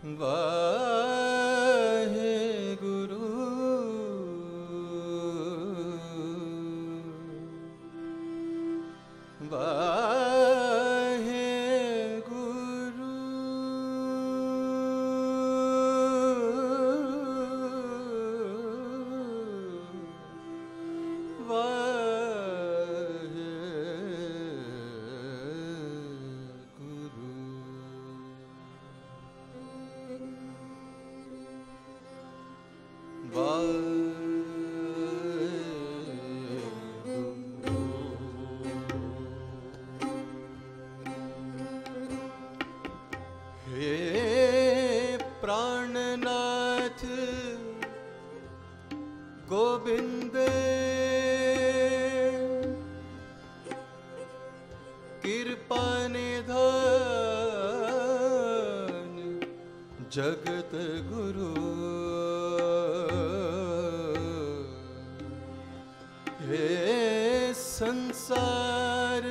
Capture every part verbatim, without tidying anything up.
गोविंद कृपा निधान जगत गुरु हे संसार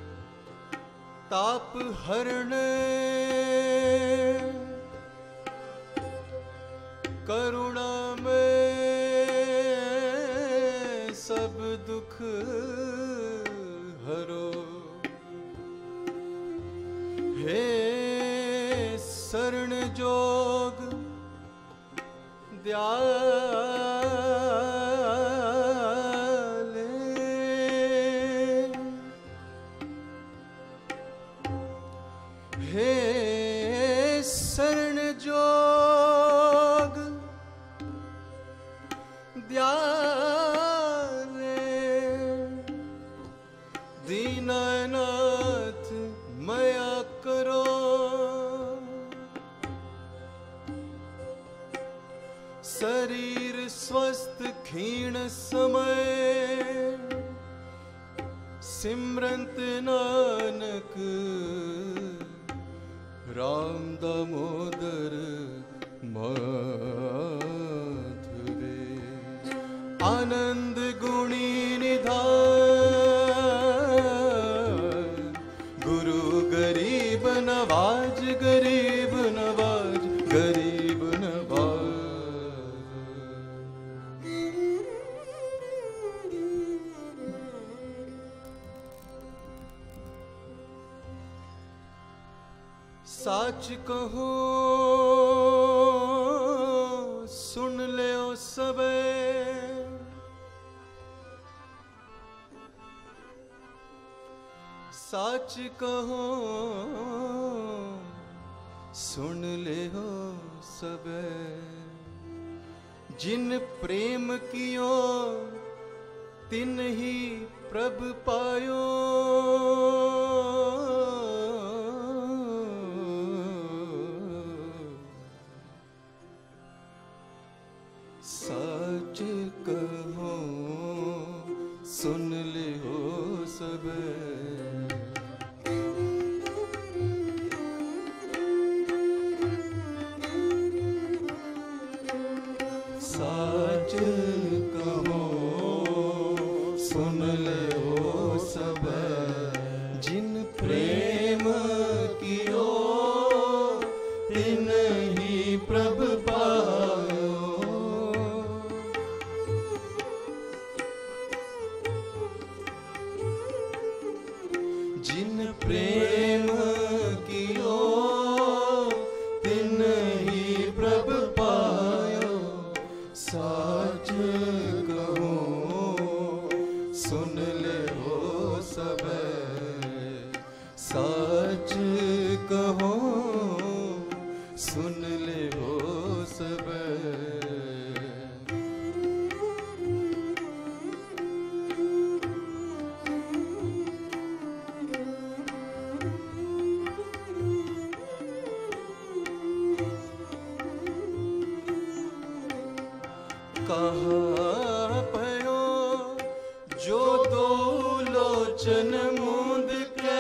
ताप हरण करुणा में सब दुख हरो हे शरण जोग दयाले हे शरण जोग दयाले दीनानाथ मया करो शरीर स्वस्थ क्षीण समय सिमरंत नानक राम दामोदर माधवे आनंद गुणी निधान गुरु गरीब नवाज गरीब नवाज गरीब नवाज साच कहो सुन ले ओ सबे साच कहो सुन ले हो सबे जिन प्रेम कियो तिन ही प्रभ पायो सच कहो सुन ले हो सबे सच कहो सुन ले हो सबे जिन प्रेम कियो तिन ही प्रभ पायो जिन प्रेम कियो तिन ही प्रभ पायो साच कहो सुन ले हो सबे साच कहो सुन ले हो सबे कहाँ पयो जो दो लोचन मूंद के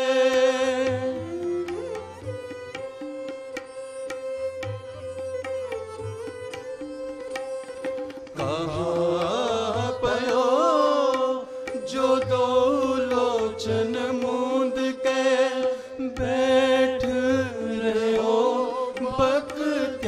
कहाँ पयो जो दो लोचन मूंद के बैठ रहे हो भक्त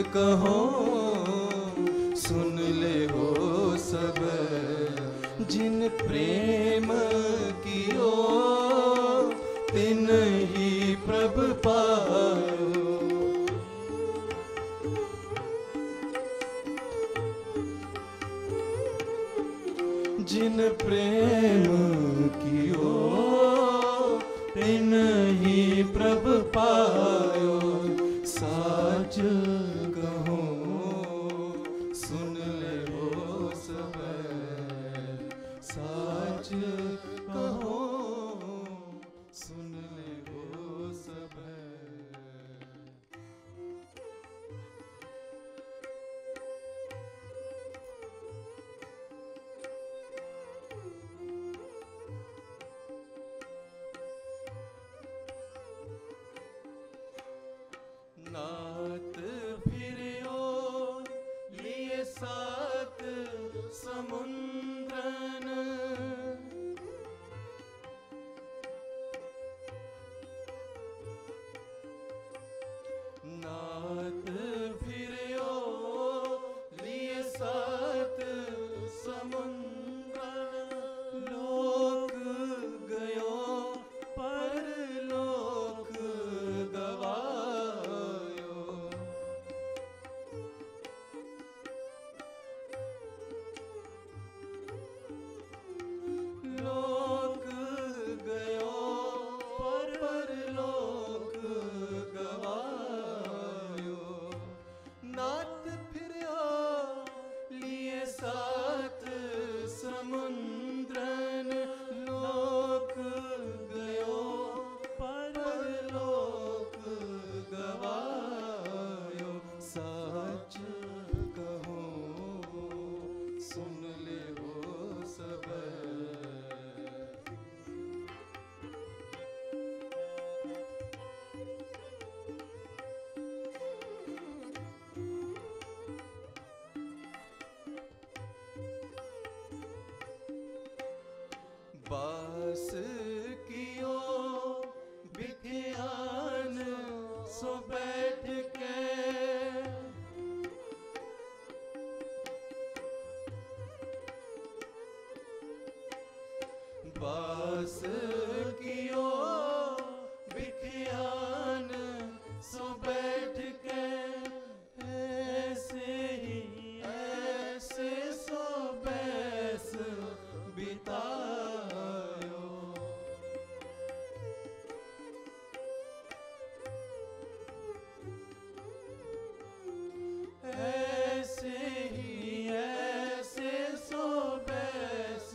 कहो सुन ले हो सब, जिन प्रेम कियो तिन ही प्रभ पायो। जिन प्रेम कियो तिन ही प्रभ पायो। साच कहो सुन ले हो सब, साच कहो सुन ले हो सब। नाथ फिरियो लिए सात समुद्रन, नाथ फिरियो लिए सात समुद्रन। लोक गयो परलोक गवायो। लोक गयो परलोक गवायो। नाथ फिरियो लिए सात समुद्रन। लोक गयो परलोक गवायो। साच कहो सुन ले हो सब, बास कियो बिख्यान सो बैठ के। बास कियो बिख्यान सो बैठ के। ऐसे ही ऐसे सो बैस बितायो। ऐसे ही ऐसे सो बैस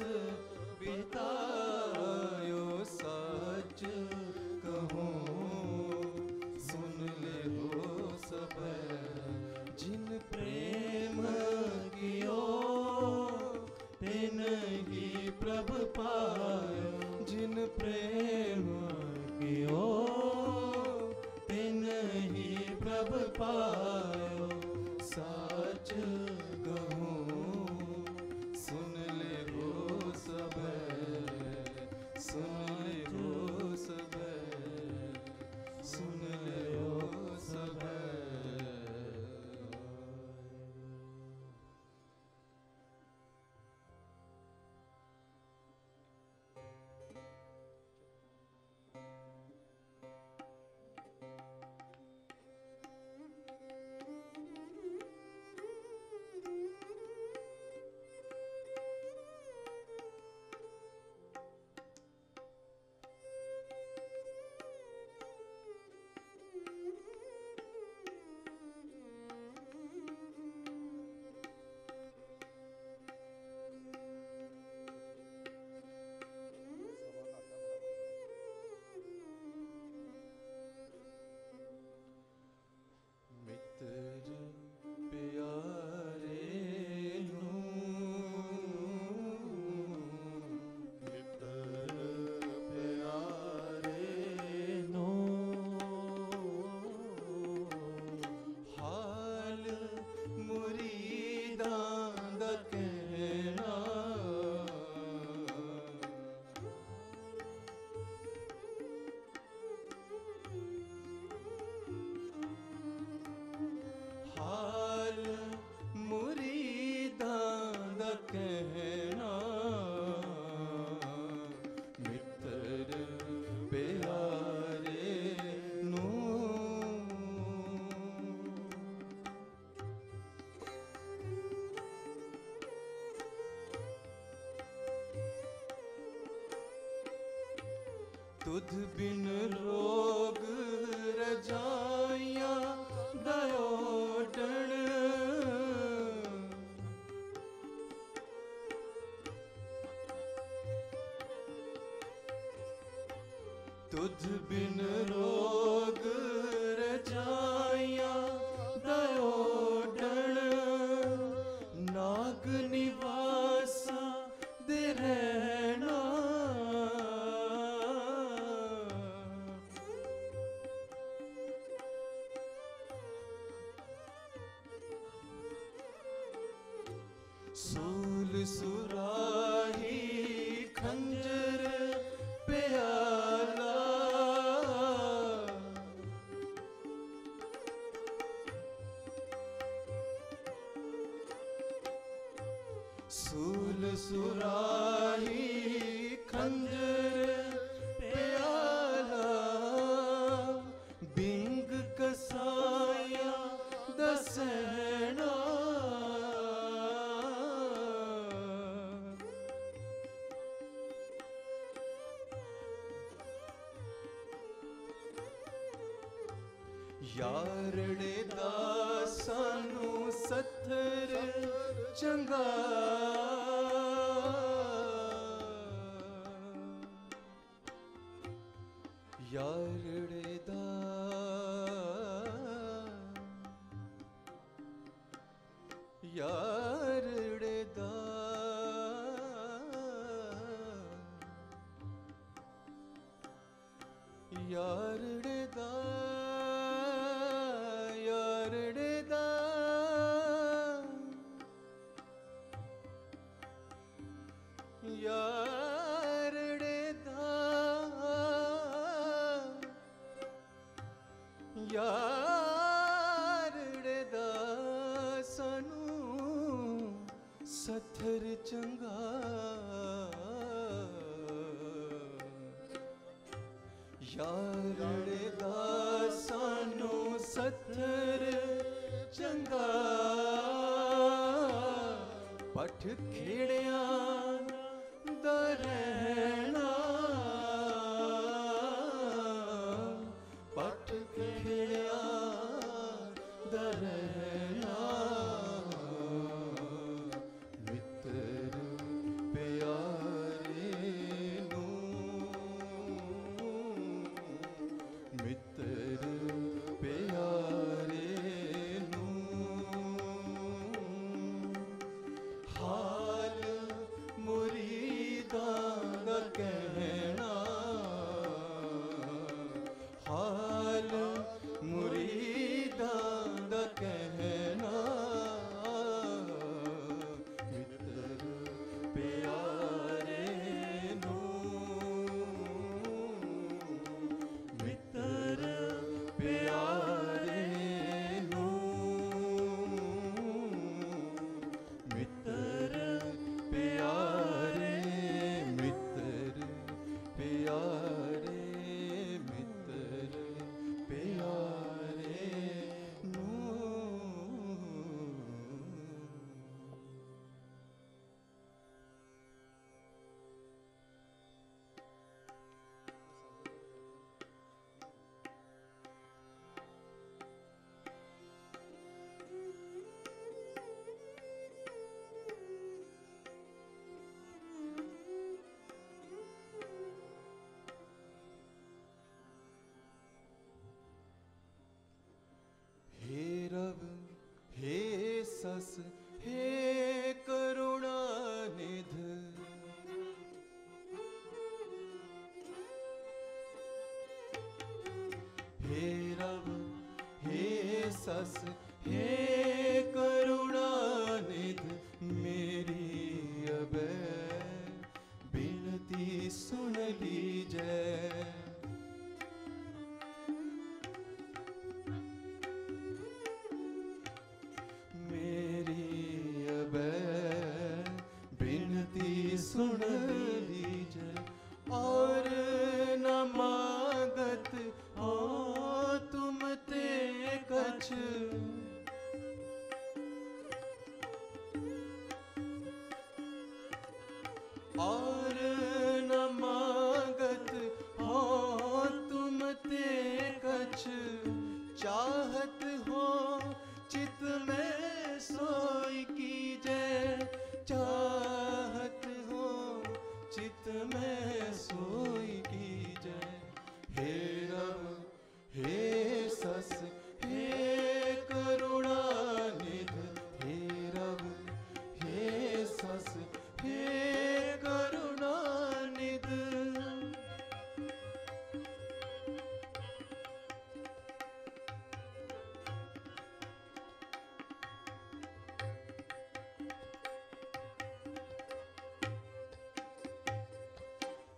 बितायो। सच कहो सुन ले हो सब, जिन प्रेम कियो तिन ही प्रभ पायो। जिन प्रेम कियो तिन ही प्रभ पायो। साच कहो सुन ले हो सब, सुन ले हो सब, सुन ले हो सब। तुध बिन रोग रजाइया दयोडण। तुध बिन रोग रजाइया दयोडण। नाग निवासा दे रहना। सूल सुराही खंजर प्याला। सूल सुराही खंजर प्याला। बिंग कसाया दसहना। यारड़े दासानू सत्थर चंगा। यारड़े दा यारड़े दा यारड़े दा यारड़े दा यारड़े दा यारड़े दा सानू सत्थर चंगा। यारड़े दा सानू सत्थर चंगा। पठ खेड़िया दा रहना। पठ खेड़िया दा रहना। मित्र प्यारे नू। मित्र प्यारे नू। हाल मुरीदां दा कहना। हाल मुरीदां दा कहना। मित्र प्यारे नू। मित्र प्यारे नू। मित्र प्यारे मित्र प्यारे मित्र प्यारे नू। हे रब हे सस हे करुणा निध। हे रब हे सस हे करुणा निध। मेरी अबै बिनती सुन लीजै। मेरी अबै बिनती सुन लीजै। और न मागत हो तुम ते कछ। और न मागत हो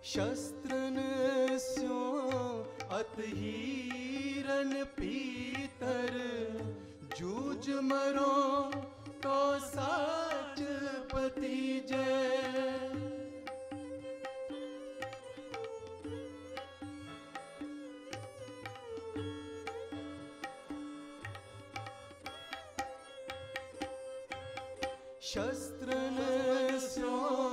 शस्त्रन स्यों अतहीरन पीतर जूझ मरो तो साच पति जय। शस्त्रन स्यों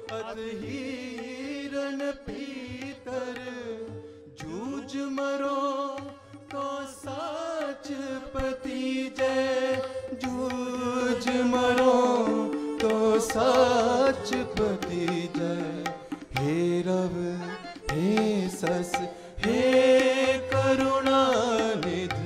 अतहीरन पीतर जूझ मरो तो साच पति जय। जूझ मरो तो साच पति जय। हे रव हे सस हे करुणा निधि।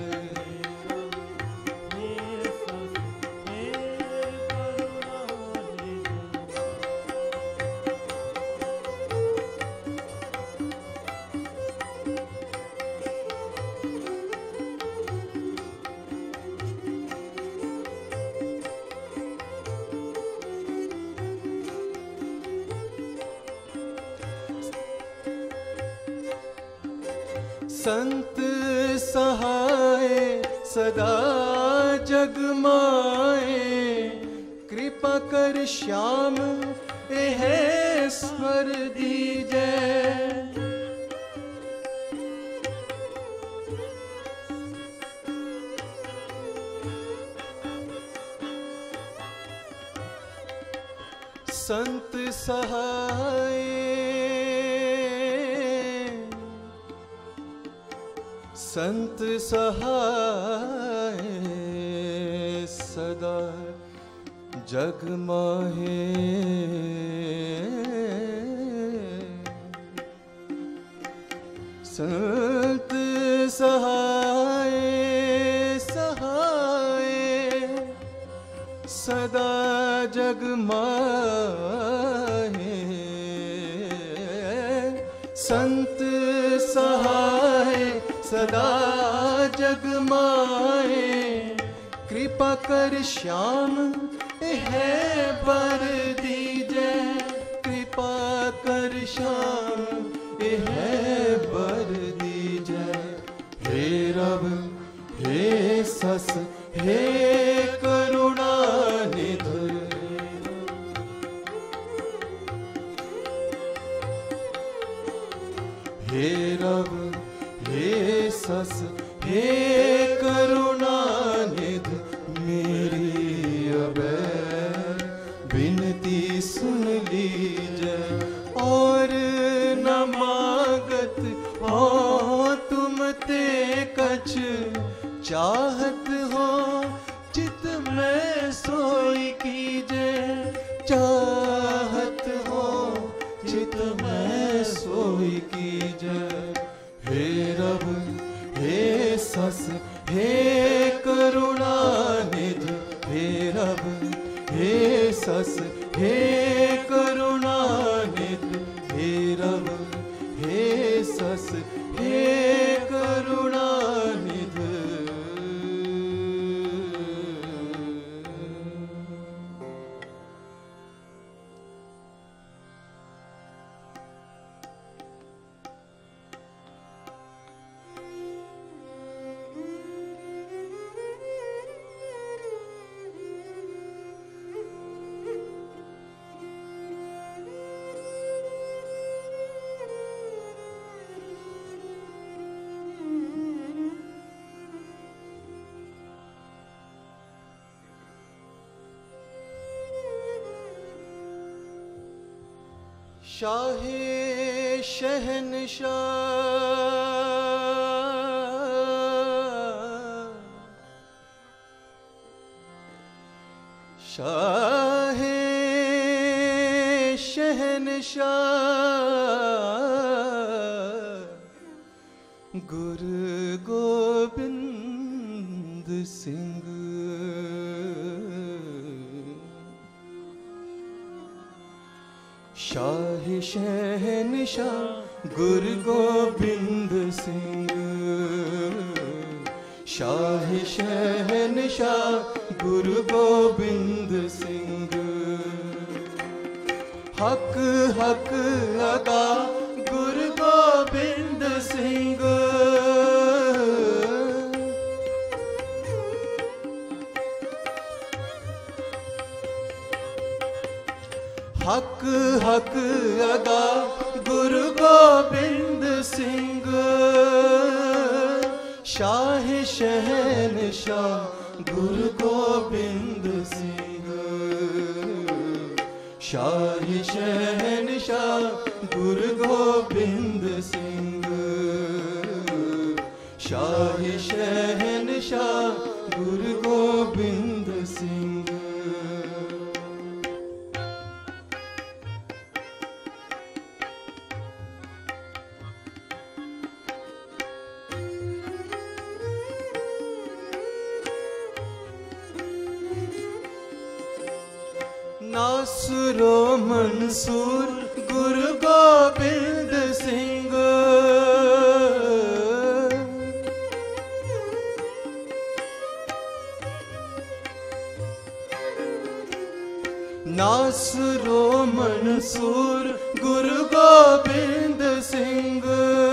संत सहाय सदा जग माए कृपा कर श्याम एह स्वर दीजै। संत सहाय संत सहाय सदा जग माहे। संत सहाय सहाय सदा जग माहे। संत सहाय सदा जग माए कृपा कर श्याम है बर दीजै। कृपा कर श्याम है बर दीजै। हे रव हे सस हे करुणा निधि। हे रव हे सस हे करुणा निधि। मेरी अब बिनती सुन लीजै और न मागत हो तुम ते कछ। चाहत हो चित में सोई कीजै। चाहत हो चित में सोई कीजै। हे रव हे सस हे करुणा निधि। हे रव हे सस हे करुणा निधि। हे रव हे सस हे करुणा निधि। शाहे शहनशाह शाहे शहनशाह गुरु गोबिंद सिंह। शाह शहनशाह गुरु गोबिंद सिंह। शाह शहनशाह गुरु गोबिंद सिंह। हक हक अदा हक हक अदा गुरु गोबिंद सिंह, शाह शहनशाह गुरु गोबिंद सिंह, शाह शहनशाह गुरु गोबिंद सिंह, शाह शहनशाह गुरु गोबिंद सिंह। नासुरो मंसूर गुरु गोबिंद सिंह, नासुरो मंसूर गुरु गोबिंद सिंह,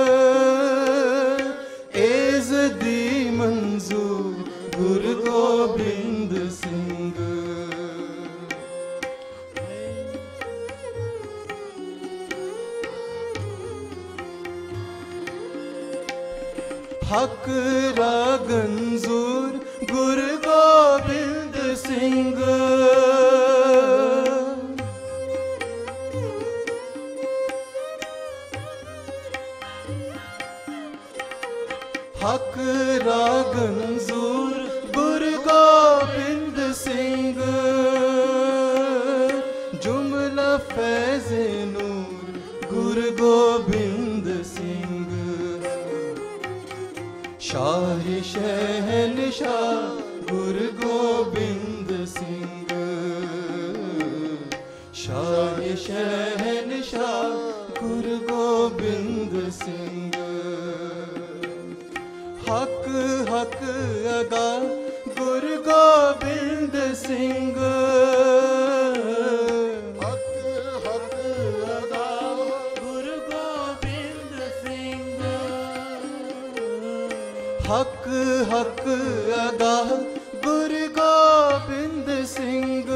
एज़दी मंजूर गुरु गोबिंद सिंह, हक रागंजूर गुरु गोबिंद सिंह, हक रागंजूर गुरु गोबिंद सिंह, जुमला फैज़ नूर गुरु गोबिंद सिंह, शाह शहनशाह गुरु गोबिंद सिंह, शाह शहनशाह गुरु गोबिंद सिंह, हक हक अदा गुरु गोबिंद सिंह, हक हक अदा गुरु गोबिंद सिंह, हक हक अदा गुरु गोबिंद सिंह,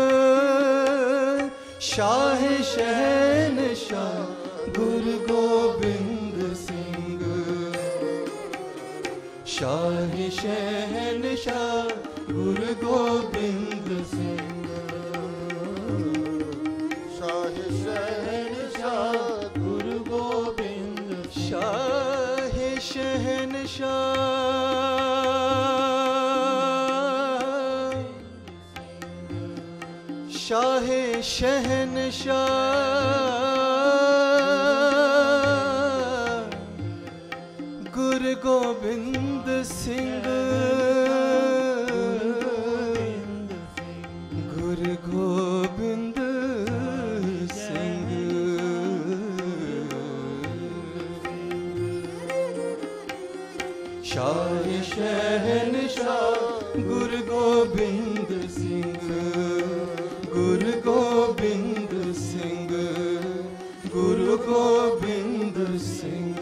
शाह शहनशाह गुरु गोबिंद सिंह, शाह शहनशाह गुरु गोबिंद सिंह, शाह शहनशाह गुरु गोबिंद, शाह शहनशाह, शाह शहनशाह गुरु गोबिंद सिंह, गुरु गोबिंद सिंह, शाह शहनशाह गुरु गोबिंद सिंह, गुरु गोबिंद सिंह, गुरु गोबिंद सिंह।